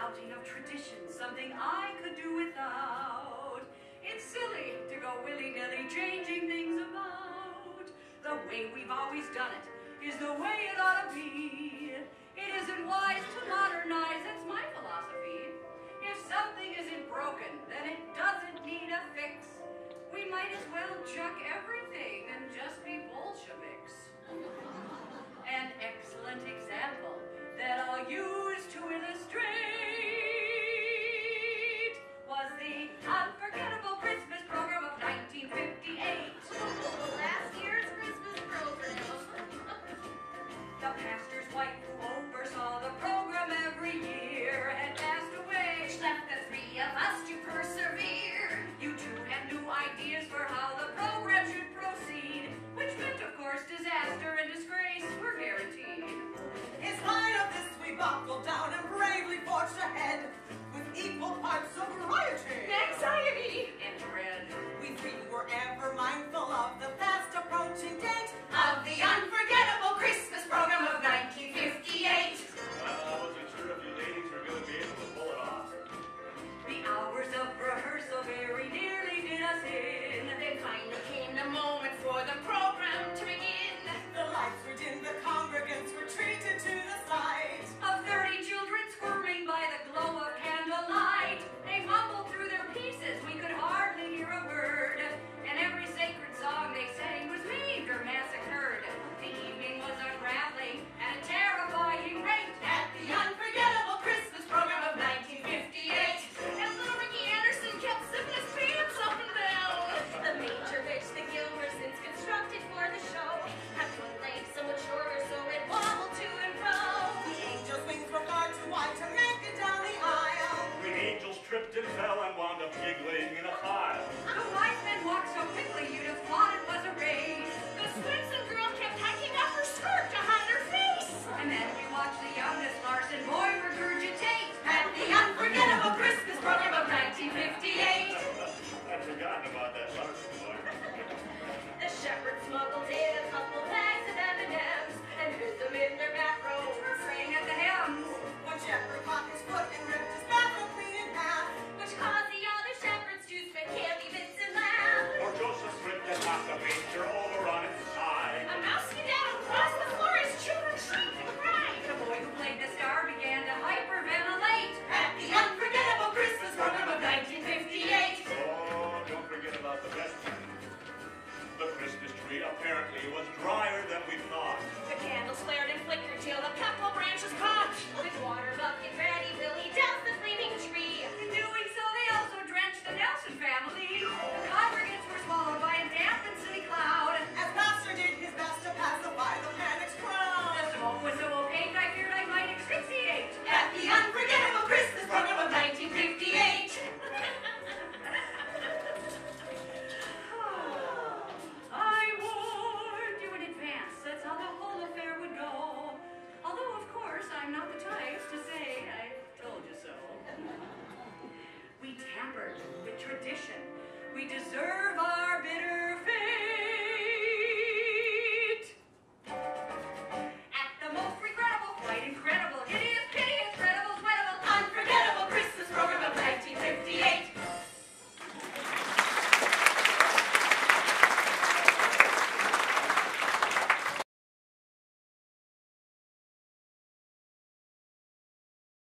outing of tradition, something I could do without. It's silly to go willy-nilly changing things about. The way we've always done it is the way it ought to be. It isn't wise to modernize, that's my philosophy. If something isn't broken, then it doesn't need a fix. We might as well chuck everything and just be Bolsheviks. An excellent example that I'll use to illustrate was the Unforgettable Christmas program of 1958. Last year's Christmas program. The pastor's wife who oversaw the program every year had passed away, Which left the three of us to persevere. You two had new ideas for how the program should proceed, which meant, of course, disaster and disgrace were guaranteed. In spite of this, we buckled down and bravely forged ahead with equal parts of variety, Anxiety. And dread. We three were ever mindful of the fast approaching day.